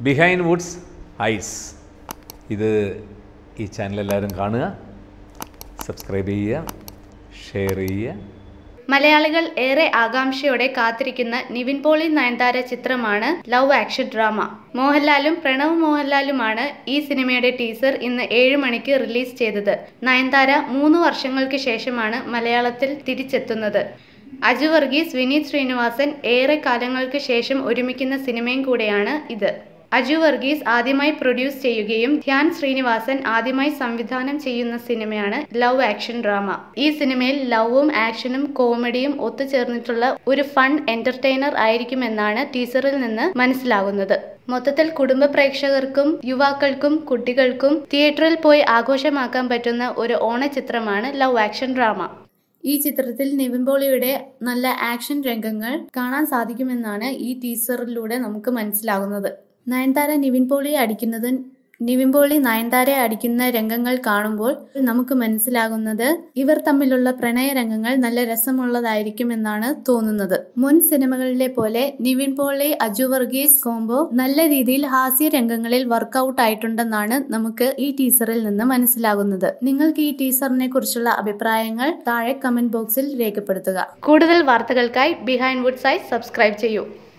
Behind Woods ice. ഇത് ഈ channel എല്ലാവരും കാണുക, സബ്സ്ക്രൈബ് ചെയ്യുക, ഷെയർ ചെയ്യുക. മലയാളികൾ ഏറെ ആകാംക്ഷയോടെ കാത്തിരിക്കുന്ന നിവിൻ പോളി നയൻതാര ചിത്രമാണ് ലവ് ആക്ഷൻ ഡ്രാമ. മോഹൻലാലും പ്രണവ് മോഹൻലാലുമാണ് ഈ സിനിമയുടെ ടീസർ ഇന്ന് 7 മണിക്ക് റിലീസ് ചെയ്തത്. നയൻതാര 3 വർഷങ്ങൾക്ക് ശേഷമാണ് മലയാളത്തിൽ തിരിച്ചെത്തുന്നത്. അജു വർഗീസ്, വിനീത് ശ്രീനിവാസൻ ഏറെ കാലങ്ങൾക്ക് ശേഷം ഒരുമിക്കുന്ന സിനിമയും കൂടെയാണ് ഇത്. അജു വർഗീസ് ആദ്യമായി പ്രൊഡ്യൂസ് ചെയ്യുകയും ധ്യാൻ ശ്രീനിവാസൻ ആദ്യമായി സംവിധാനം ചെയ്യുന്ന സിനിമയാണ് ലവ് ആക്ഷൻ ഡ്രാമ. ഈ സിനിമയിൽ ലവും ആക്ഷനും കോമഡിയും ഒത്തുചേർന്നിട്ടുള്ള ഒരു ഫൺ എന്റർടൈനർ ആയിരിക്കുമെന്നാണ് ടീസറിൽ നിന്ന് മനസ്സിലാകുന്നത്. മൊത്തത്തിൽ കുടുംബ പ്രേക്ഷകർക്കും യുവാക്കൾക്കും കുട്ടികൾക്കും തിയേറ്ററിൽ പോയി ആഘോഷമാക്കാൻ പറ്റുന്ന ഒരു ഓണച്ചിത്രമാണ് ലവ് ആക്ഷൻ ഡ്രാമ. ഈ ചിത്രത്തിൽ നിവിൻ പോളിയുടെ നല്ല ആക്ഷൻ രംഗങ്ങൾ കാണാൻ സാധിക്കുമെന്നാണ് ഈ ടീസറിലൂടെ നമുക്ക് മനസ്സിലാകുന്നത്. നയൻതാര നിവിൻ പോളി നയൻതാരയെ അടിക്കുന്ന രംഗങ്ങൾ കാണുമ്പോൾ നമുക്ക് മനസ്സിലാകുന്നത് ഇവർ തമ്മിലുള്ള പ്രണയ രംഗങ്ങൾ നല്ല രസമുള്ളതായിരിക്കുമെന്നാണ് തോന്നുന്നത്. മുൻ സിനിമകളിലെ പോലെ നിവിൻ പോളി അജു വർഗീസ് കോംബോ നല്ല രീതിയിൽ ഹാസ്യ രംഗങ്ങളിൽ വർക്ക്ഔട്ട് ആയിട്ടുണ്ടെന്നാണ് നമുക്ക് ഈ ടീസറിൽ നിന്ന് മനസ്സിലാകുന്നത്. നിങ്ങൾക്ക് ഈ ടീസറിനെ കുറിച്ചുള്ള അഭിപ്രായങ്ങൾ താഴെ കമന്റ് ബോക്സിൽ രേഖപ്പെടുത്തുക. കൂടുതൽ വാർത്തകൾക്കായി ബിഹൈൻഡ് വുഡ്സ് ഐസ് സബ്സ്ക്രൈബ് ചെയ്യൂ.